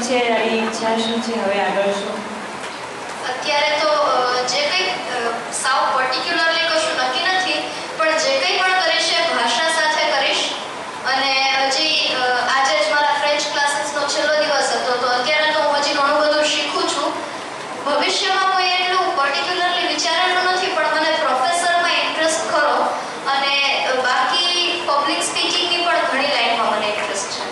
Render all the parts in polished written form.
છે, તારી ઈચ્છા શું છે હવે આગળ શું? અત્યારે તો જે કંઈ સાવ પર્ટિક્યુલરલી કશું નક્કી નથી, પણ જે કંઈ પણ કરીશ એ ભાષા સાથે કરીશ. અને હજી આજે જ મારા ફ્રેન્ચ ક્લાસીસનો છેલ્લો દિવસ હતો, તો અત્યારે તો હું હજી ઘણું બધું શીખું છું. ભવિષ્યમાં કોઈ એટલું પર્ટિક્યુલરલી વિચારેલું નથી, પણ મને પ્રોફેસરમાં ઇન્ટરેસ્ટ ખરો, અને બાકી પબ્લિક સ્પીકિંગની પણ ઘણી લાઈનમાં મને ઇન્ટરેસ્ટ છે.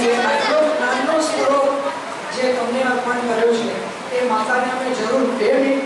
માતાને અમે જરૂર 2 મિનિટ